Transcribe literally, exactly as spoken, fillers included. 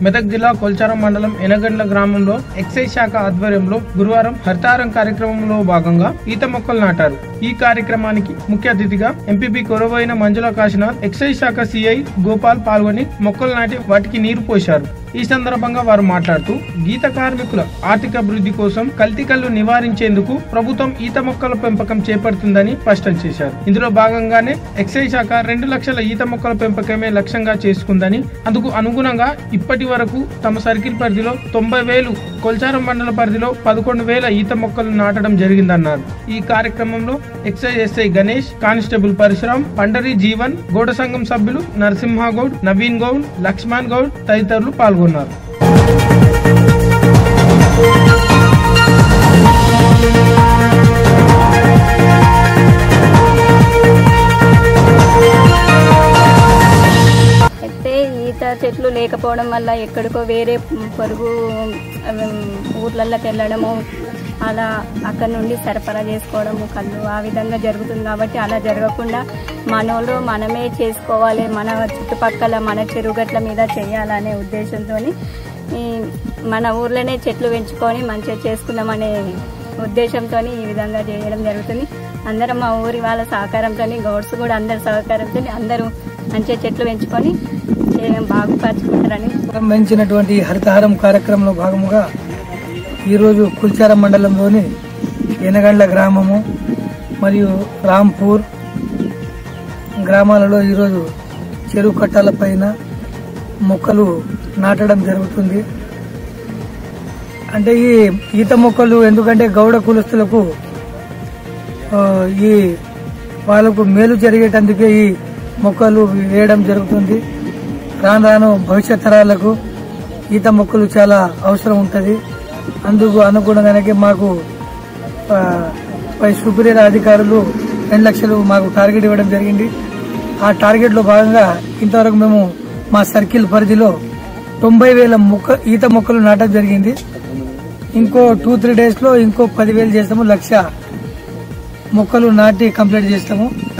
మెదక్ జిల్లా కొల్చారం మండలం ఎనగండ్ల గ్రామంలో ఎక్సైజ్ శాఖ ఆధ్వర్యంలో గురువారం హరితారం కార్యక్రమంలో భాగంగా ఈత మొక్కలు నాటారు. ఈ కార్యక్రమానికి ముఖ్య అతిథిగా ఎంపీపీ కొరవైన మంజుల కాశీనాథ్, ఎక్సైజ్ శాఖ సిఐ గోపాల్ పాల్గొని మొక్కలు నాటి వాటికి నీరు పోశారు. ఈ సందర్భంగా వారు మాట్లాడుతూ గీత కార్మికుల ఆర్థిక అభివృద్ధి కోసం కల్తీ కల్లు నివారించేందుకు ప్రభుత్వం ఈత మొక్కల పెంపకం చేపడుతుందని స్పష్టం చేశారు. ఇందులో భాగంగానే ఎక్సైజ్ శాఖ రెండు లక్షల ఈత మొక్కల పెంపకమే లక్ష్యంగా చేసుకుందని, అందుకు అనుగుణంగా ఇప్పటి వరకు తమ సర్కిల్ పరిధిలో తొంభై వేలు, కొల్చారం మండల పరిధిలో పదకొండు వేల ఈత మొక్కలు నాటడం జరిగిందన్నారు. ఈ కార్యక్రమంలో excise SI Ganesh, constable Parashuram, Pandari Jeevan, Gouda సంఘం సభ్యులు నరసింహగౌడ్, నవీన్ గౌడ్, లక్ష్మణ్ గౌడ్ తదితరులు పాల్గొన్నారు. ఈత చెట్లు లేకపోవడం వల్ల ఎక్కడికో వేరే పొరుగు ఊర్లలోకి వెళ్ళడము, అలా అక్కడ నుండి సరఫరా చేసుకోవడము కళ్ళు ఆ విధంగా జరుగుతుంది. కాబట్టి అలా జరగకుండా మనోళ్ళు మనమే చేసుకోవాలి, మన చుట్టుపక్కల మన చెరువుగట్ల మీద చేయాలనే ఉద్దేశంతో మన ఊర్లోనే చెట్లు పెంచుకొని మంచిగా చేసుకుందామనే ఉద్దేశంతో ఈ విధంగా చేయడం జరుగుతుంది. అందరం మా ఊరి వాళ్ళ సహకారంతో, గౌడ్స్ కూడా అందరి సహకారంతో అందరూ మంచిగా చెట్లు పెంచుకొని బాగుపరుచుకుంటారని పెంచినటువంటి హరితహారం కార్యక్రమంలో భాగముగా ఈరోజు కొల్చారం మండలంలోని ఎనగండ్ల గ్రామము మరియు రాంపూర్ గ్రామాలలో ఈరోజు చెరువు కట్టాల పైన మొక్కలు నాటడం జరుగుతుంది. అంటే ఈ ఈత మొక్కలు ఎందుకంటే గౌడ కులస్తులకు ఈ వాళ్ళకు మేలు జరిగేటందుకే ఈ మొక్కలు వేయడం జరుగుతుంది. రాను రాను భవిష్యత్ తరాలకు ఈత మొక్కలు చాలా అవసరం ఉంటుంది. అందుకు అనుగుణంగానే మాకు పై సుపీరియర్ అధికారులు రెండు లక్షలు మాకు టార్గెట్ ఇవ్వడం జరిగింది. ఆ టార్గెట్ లో భాగంగా ఇంతవరకు మేము మా సర్కిల్ పరిధిలో తొంభై వేల మొక్క ఈత మొక్కలు నాటడం జరిగింది. ఇంకో టూ త్రీ డేస్ లో ఇంకో పదివేలు చేస్తాము, లక్ష మొక్కలు నాటి కంప్లీట్ చేస్తాము.